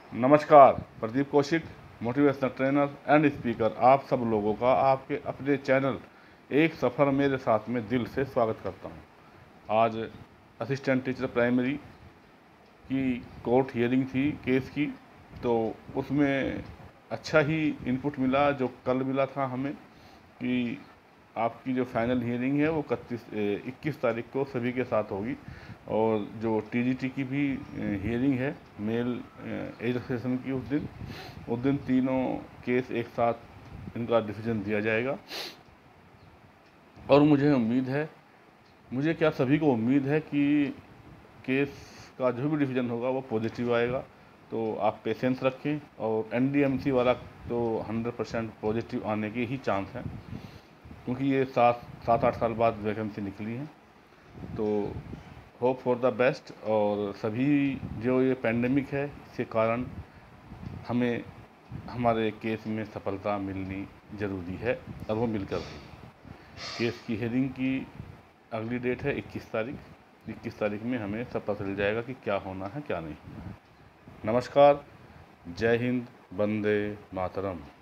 नमस्कार, Pradeep Kaushik, motivational trainer and speaker, आप सब लोगों का आपके अपने चैनल एक सफ़र मेरे साथ में दिल से स्वागत करता हूं। आज असिस्टेंट टीचर प्राइमरी की कोर्ट हियरिंग थी केस की, तो उसमें अच्छा ही इनपुट मिला जो कल मिला था हमें कि आपकी जो फाइनल हियरिंग है वो 21 तारीख को सभी के साथ होगी। और जो टीजीटी की भी हियरिंग है मेल एजुकेशन की, उस दिन तीनों केस एक साथ इनका डिसीजन दिया जाएगा। और मुझे क्या सभी को उम्मीद है कि केस का जो भी डिसीजन होगा वो पॉजिटिव आएगा। तो आप पेशेंस रखें, और एनडीएमसी वाला तो 100% पॉजिटिव आने के ही चांस हैं, क्योंकि ये 7-8 साल बाद वैकेंसी निकली है। तो होप फॉर द बेस्ट। और सभी जो ये पेंडेमिक है इसके कारण हमें हमारे केस में सफलता मिलनी ज़रूरी है, और वो मिलकर रही। केस की हेयरिंग की अगली डेट है 21 तारीख। 21 तारीख में हमें सब पता चल जाएगा कि क्या होना है क्या नहीं होना है। नमस्कार, जय हिंद, वंदे मातरम।